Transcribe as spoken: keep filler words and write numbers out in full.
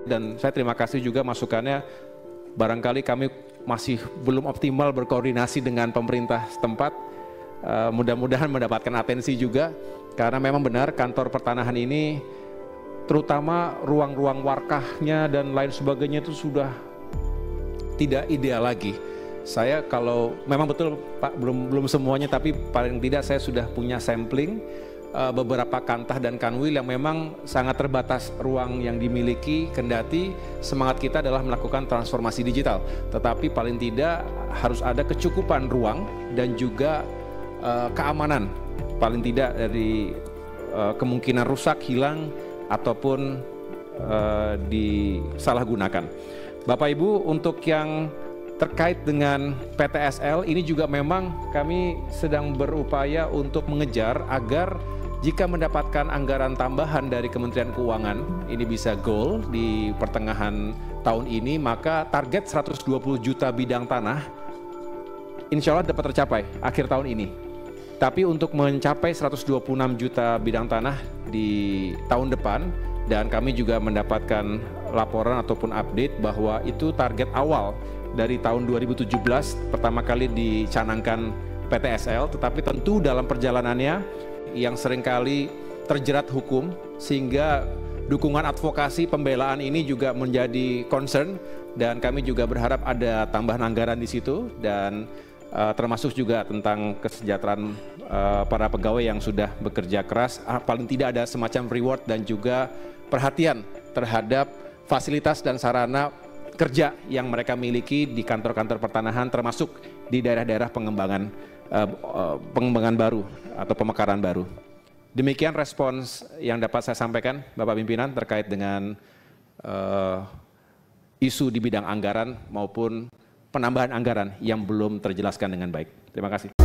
Dan saya terima kasih juga masukannya, barangkali kami masih belum optimal berkoordinasi dengan pemerintah setempat. Uh, mudah-mudahan mendapatkan atensi juga, karena memang benar kantor pertanahan ini, terutama ruang-ruang warkahnya dan lain sebagainya itu sudah tidak ideal lagi. Saya kalau memang betul Pak, belum belum semuanya, tapi paling tidak saya sudah punya sampling uh, beberapa kantah dan kanwil yang memang sangat terbatas ruang yang dimiliki, kendati semangat kita adalah melakukan transformasi digital. Tetapi paling tidak harus ada kecukupan ruang dan juga uh, keamanan, paling tidak dari uh, kemungkinan rusak, hilang, ataupun uh, disalahgunakan. Bapak Ibu, untuk yang terkait dengan P T S L ini juga memang kami sedang berupaya untuk mengejar agar jika mendapatkan anggaran tambahan dari Kementerian Keuangan, ini bisa goal di pertengahan tahun ini, maka target seratus dua puluh juta bidang tanah insya Allah dapat tercapai akhir tahun ini. Tapi untuk mencapai seratus dua puluh enam juta bidang tanah di tahun depan, dan kami juga mendapatkan laporan ataupun update bahwa itu target awal dari tahun dua ribu tujuh belas pertama kali dicanangkan P T S L, tetapi tentu dalam perjalanannya yang seringkali terjerat hukum, sehingga dukungan advokasi pembelaan ini juga menjadi concern, dan kami juga berharap ada tambahan anggaran di situ, dan uh, termasuk juga tentang kesejahteraan uh, para pegawai yang sudah bekerja keras, uh, paling tidak ada semacam reward dan juga perhatian terhadap fasilitas dan sarana kerja yang mereka miliki di kantor-kantor pertanahan, termasuk di daerah-daerah pengembangan uh, uh, pengembangan baru atau pemekaran baru. Demikian respons yang dapat saya sampaikan, Bapak Pimpinan, terkait dengan uh, isu di bidang anggaran maupun penambahan anggaran yang belum terjelaskan dengan baik. Terima kasih.